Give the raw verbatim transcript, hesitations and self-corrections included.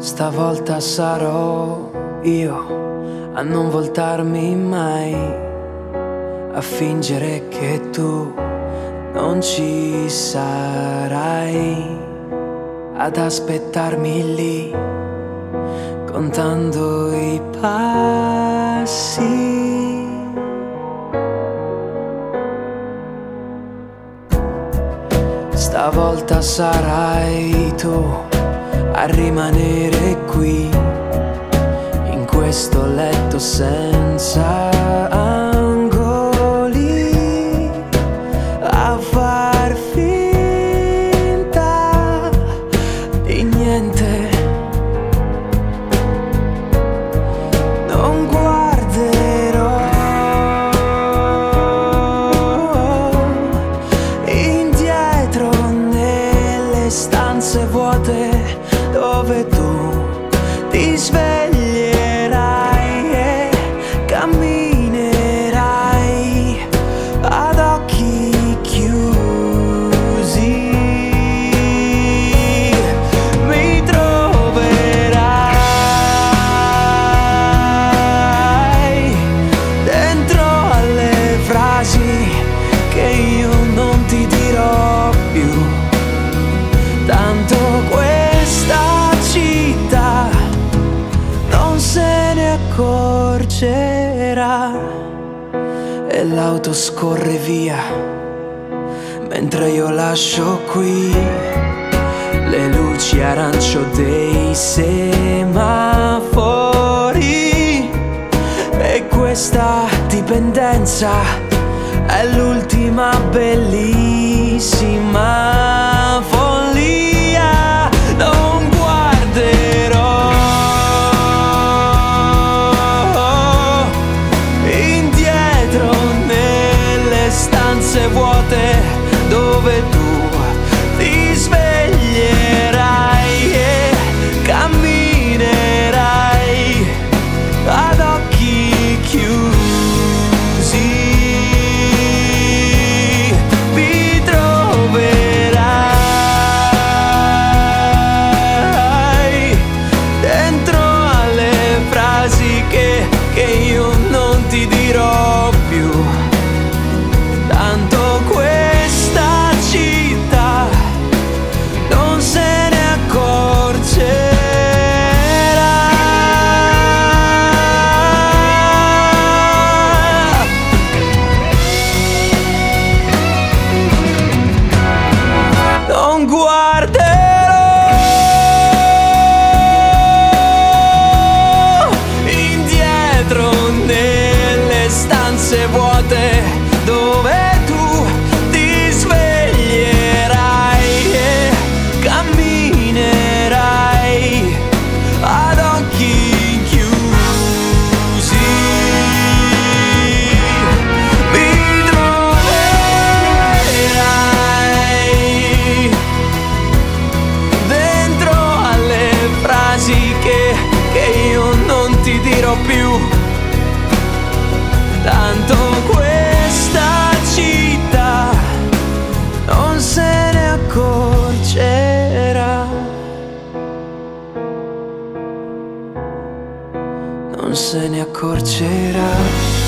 Stavolta sarò io a non voltarmi mai, a fingere che tu non ci sarai, ad aspettarmi lì, contando i passi. Stavolta sarai tu a rimanere qui, in questo letto senza angoli, a far finta di niente. Non guarderò indietro nelle stanze vuote dove tu ti sveglierai e camminerai ad occhi chiusi. Mi troverai dentro alle frasi che io non ti dirò più, tanto questa città non se ne accorgerà. E l'auto scorre via mentre io lascio qui le luci arancio dei semafori, e questa dipendenza è l'ultima bellissima follia. Non guarderò indietro nelle stanze vuote dove tu ti sveglierai e camminerai ad occhi chiusi. Mi troverai dentro alle frasi che, che io non ti dirò più, tanto questa città non se ne accorgerà. Non guarderò indietro nelle stanze vuote dove tu ti sveglierai e camminerai ad occhi chiusi. Mi troverai dentro alle frasi che, che io non ti dirò più, tanto questa città non se ne accorgerà. Non se ne accorgerà.